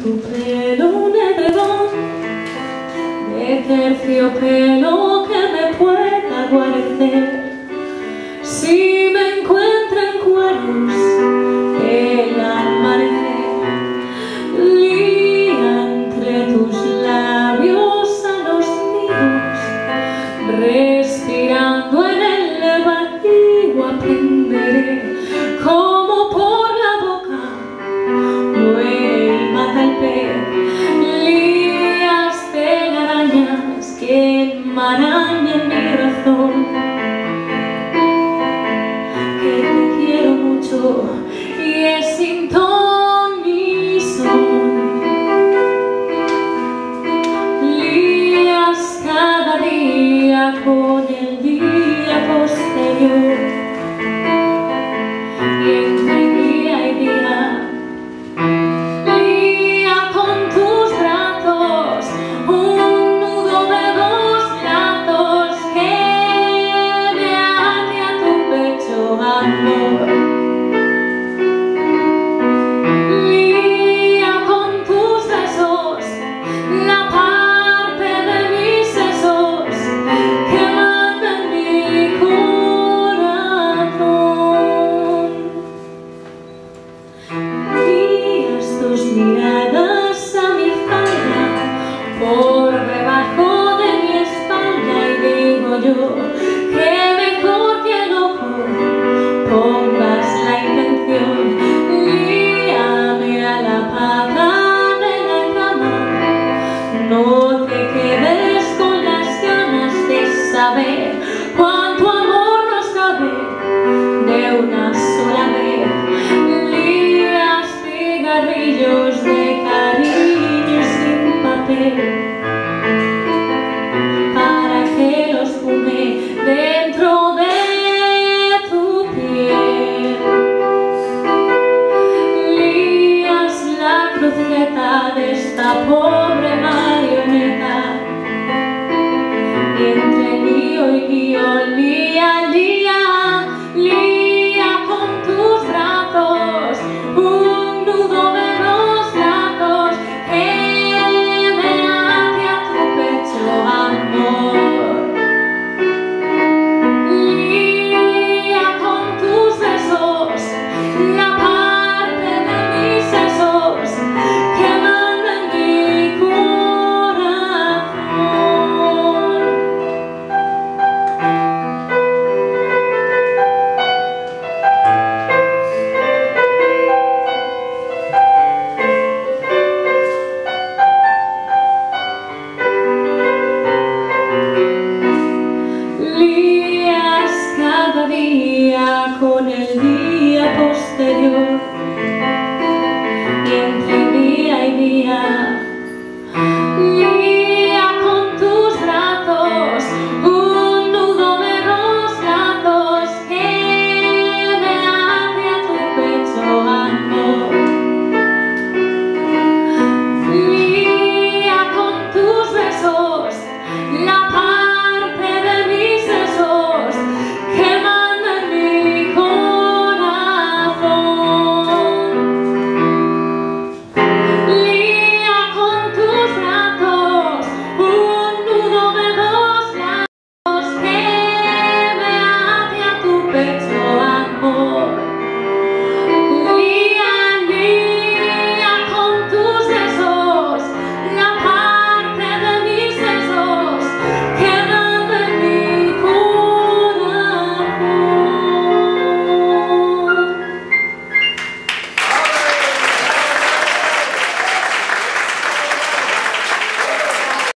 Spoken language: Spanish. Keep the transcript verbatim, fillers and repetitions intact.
tu pelo un edredón de terciopelo que me pueda guarecer. Si me encuentro en cueros el amanecer, lía entre tus labios a los míos, respirando en el vacío aprenderé cómo por la boca muere y mata el pez. Lías de arañas que enmarañan mi razón, que te quiero mucho y es sin ton ni son. Lías cada día con el día posterior, y entre día y día lía con tus brazos un nudo de dos lazos que me ate a tu pecho, amor.